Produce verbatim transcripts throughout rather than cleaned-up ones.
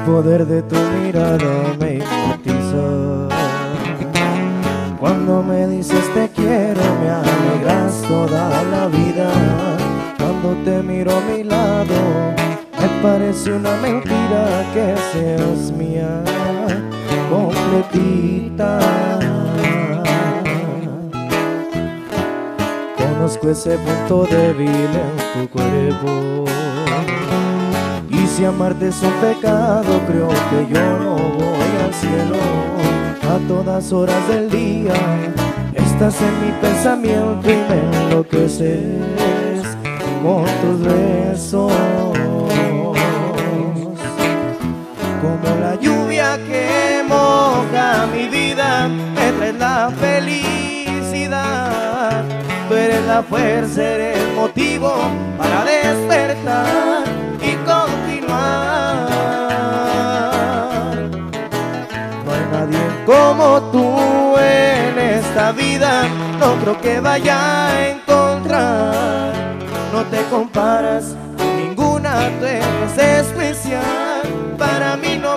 poder de tu mirada me hipnotiza. Cuando me dices te quiero me alegras toda la vida. Cuando te miro a mi lado me parece una mentira que seas mía completita. Conozco ese punto débil en tu cuerpo, y si amarte es un pecado, creo que yo no voy al cielo. A todas horas del día estás en mi pensamiento y me enloqueces con tus besos. Como la lluvia que moja mi vida, me traes la felicidad. Tú eres la fuerza, eres el motivo para despertar y continuar. No hay nadie como tú en esta vida, no creo que vaya a encontrar. No te comparas con ninguna, tú eres especial para mí no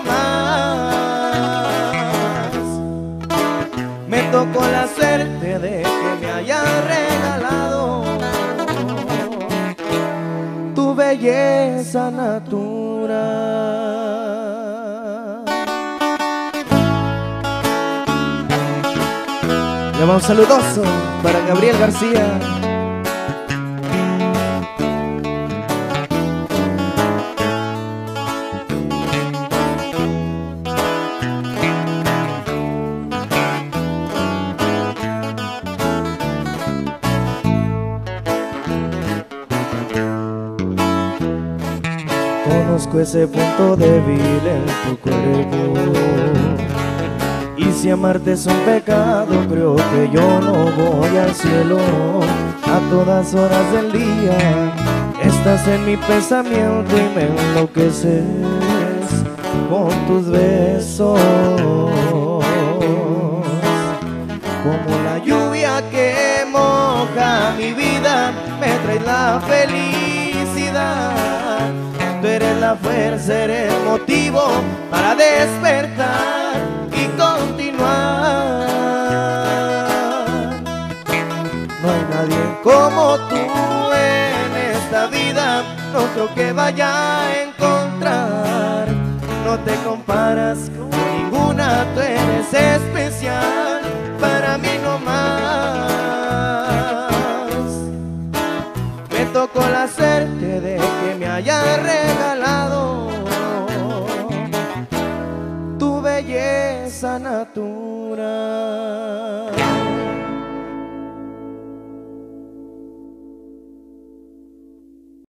más. Me tocó la suerte de que me hayas regalado tu belleza natural. Le va un saludoso para Gabriel García. Conozco ese punto débil en tu cuerpo, y si amarte es un pecado, creo que yo no voy al cielo. A todas horas del día estás en mi pensamiento y me enloqueces con tus besos. Como la lluvia que moja mi vida, me traes la felicidad. Tú eres la fuerza, eres el motivo para despertar y continuar. No hay nadie como tú en esta vida, no creo que vaya a encontrar. No te comparas con ninguna, tú eres especial para mí no más. Me tocó la suerte de que me hayas regalado tu belleza natural.